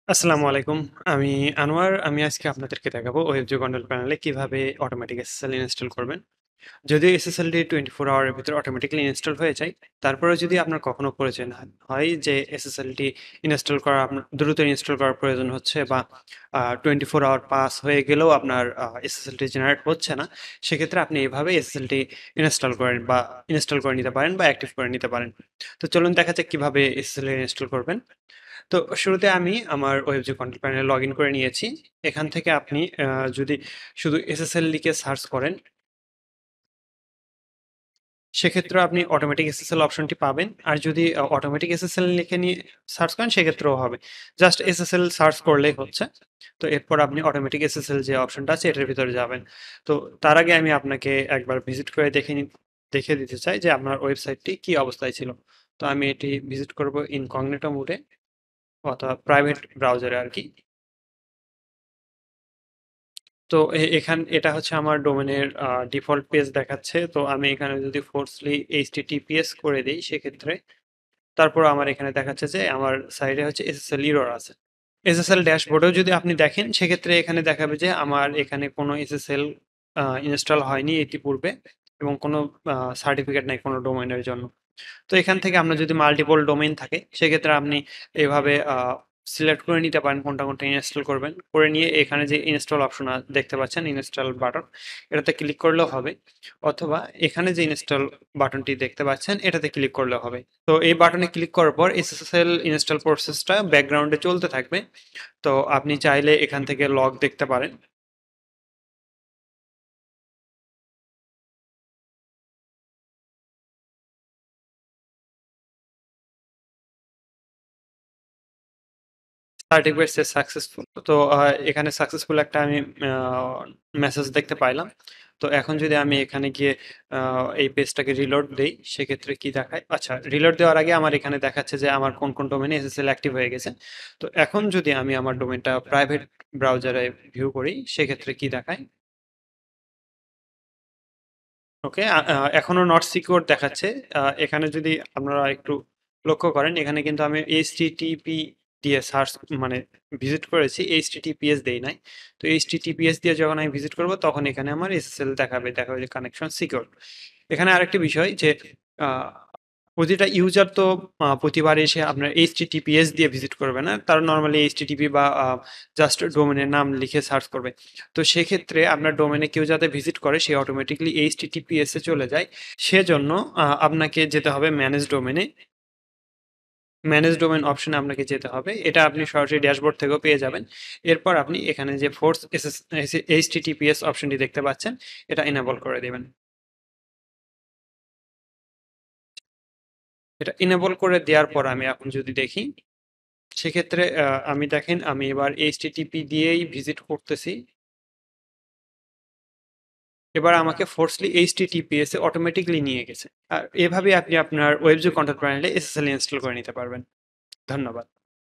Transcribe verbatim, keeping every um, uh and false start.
আসসালামু আলাইকুম। আমি আনোয়ার। আমি আজকে আপনাদেরকে দেখাবো ওয়েবজো কন্ট্রোল প্যানেলে কিভাবে অটোমেটিক এসএসএল ইনস্টল করবেন। যদিও এসএসএলটি চব্বিশ আওয়ারের ভিতরে অটোমেটিক্যালি ইনস্টল হয়ে যায়, তারপরেও যদি আপনার কখনো প্রয়োজন হয় হয় যে এসএসএলটি ইনস্টল করা আপনার দ্রুত ইনস্টল করার প্রয়োজন হচ্ছে বা আ চব্বিশ আওয়ার পাস হয়ে গেলেও আপনার আ এসএসএলটি জেনারেট হচ্ছে না, সেক্ষেত্রে আপনি এভাবে এসএসএলটি ইনস্টল করেন বা ইনস্টল করে নিতে পারেন বা অ্যাক্টিভ করে নিতে পারেন। তো চলুন দেখা যাক কিভাবে এসএসএল ইনস্টল করবেন। তো শুরুতে আমি আমার ওয়েবজে কন্ট্রোল প্যানেলে লগ ইন করে নিয়েছি। এখান থেকে আপনি আ যদি শুধু এসএসএল লিখে সার্চ করেন, সেক্ষেত্রেও আপনি অটোমেটিক এসএসএল অপশনটি পাবেন। আর যদি অ অটোমেটিক এসএসএল লিখে নিয়ে সার্চ করেন সেক্ষেত্রেও হবে। জাস্ট এসএসএল সার্চ করলেই হচ্ছে। তো এরপর আপনি অটোমেটিক এসএসএল যে অপশনটা আছে এটার ভিতরে যাবেন। তো তার আগে আমি আপনাকে একবার ভিজিট করে দেখে নি দেখিয়ে দিতে চাই যে আপনার ওয়েবসাইটটি কি অবস্থায় ছিল। তো আমি এটি ভিজিট করব ইনকগনিটো মোডে অথবা প্রাইভেট ব্রাউজারে আরকি। তো এ এখান এটা হচ্ছে আমার ডোমেনের আ ডিফল্ট পেজ দেখাচ্ছে। তো আমি এখানে যদি ফোর্সলি এইচটিটিপিএস করে দেই সেক্ষেত্রে তারপর আমার এখানে দেখাচ্ছে যে আমার সাইডে হচ্ছে এসএসএল এরর আছে। এসএসএল ড্যাশবোর্ডেও যদি আপনি দেখেন সেক্ষেত্রে এখানে দেখাবে যে আমার এখানে কোনো এসএসএল আ ইনস্টল হয়নি ইতিপূর্বে এবং কোনো আ সার্টিফিকেট নাই কোনো ডোমেইনের জন্য। তো এখান থেকে আপনার যদি মাল্টিপল ডোমেইন থাকে সেক্ষেত্রে আপনি এভাবে আ সিলেক্ট করে নিতে পারেন কোনটা, কোনটা ইনস্টল করবেন। করে নিয়ে এখানে যে ইনস্টল অপশন আ দেখতে পাচ্ছেন ইনস্টল বাটন, এটাতে ক্লিক করলেও হবে। অথবা এখানে যে ইনস্টল বাটনটি দেখতে পাচ্ছেন এটাতে ক্লিক করলেও হবে। তো এই বাটনে ক্লিক করার পর এসএসএল ইনস্টল প্রসেসটা ব্যাকগ্রাউন্ডে চলতে থাকবে। তো আপনি চাইলে এখান থেকে লগ দেখতে পারেন। সার্টিফিকেট সে সাকসেসফুল। তো আ এখানে সাকসেসফুল একটা আমি আ মেসেজ দেখতে পাইলাম। তো এখন যদি আমি এখানে গিয়ে আ এই পেজটাকে রিলোড দেই, সেক্ষেত্রে কি দেখায়? আচ্ছা, রিলোড দেওয়ার আগে আমার এখানে দেখাচ্ছে যে আমার কোন, কোন ডোমেইনে এসএসএল অ্যাক্টিভ হয়ে গেছে। তো এখন যদি আমি আমার ডোমেইনটা প্রাইভেট ব্রাউজারে ভিউ করি, সেক্ষেত্রে কি দেখায়? ওকে, আ আ এখনো নট সিকিউর দেখাচ্ছে। আ এখানে যদি আপনারা একটু লক্ষ্য করেন, এখানে কিন্তু আমি এইচটিটিপি দিয়ে সার্চ মানে ভিজিট করেছি, এইচটিটিপিএস দেই নাই। তো এইচটিটিপিএস দিয়ে যখন আমি ভিজিট করব তখন এখানে আমার এসএসএল দেখাবে, দেখাবে যে কানেকশন সিকিউর। এখানে আরেকটি বিষয় যে আ প্রতিটা ইউজার তো আ প্রতিবার এসে আপনার এইচটিটিপিএস দিয়ে ভিজিট করবে না। তারা নরমালি এইচটিটিপি বা আ জাস্ট ডোমেইনের নাম লিখে সার্চ করবে। তো সেক্ষেত্রে আপনার ডোমেইনে কেউ যাতে ভিজিট করে সে অটোমেটিক্যালি এইচটিটিপিএস এ চলে যায়। সেজন্য আ আপনাকে যেতে হবে ম্যানেজ ডোমেইনে। ম্যানেজ ডোমেইন অপশনে আপনাকে যেতে হবে। এটা আপনি সরাসরি ড্যাশবোর্ড থেকেও পেয়ে যাবেন। এরপর আপনি এখানে যে ফোর্স এসএস এস এইচটিটিপিএস অপশনটি দেখতে পাচ্ছেন, এটা এনেবল করে দিবেন। এটা এনেবল করে দেওয়ার পর আমি এখন যদি দেখি, সেক্ষেত্রে আ আমি দেখেন আমি এবার এইচটিটিপি দিয়েই ভিজিট করতেছি। এবার আমাকে ফোর্সলি এইচটিটিপিএস এ অটোমেটিক্যালি নিয়ে গেছে। আর এভাবে আপনি আপনার ওয়েবজো কন্ট্রোল প্যানেলে এসএসএল ইনস্টল করে নিতে পারবেন। ধন্যবাদ।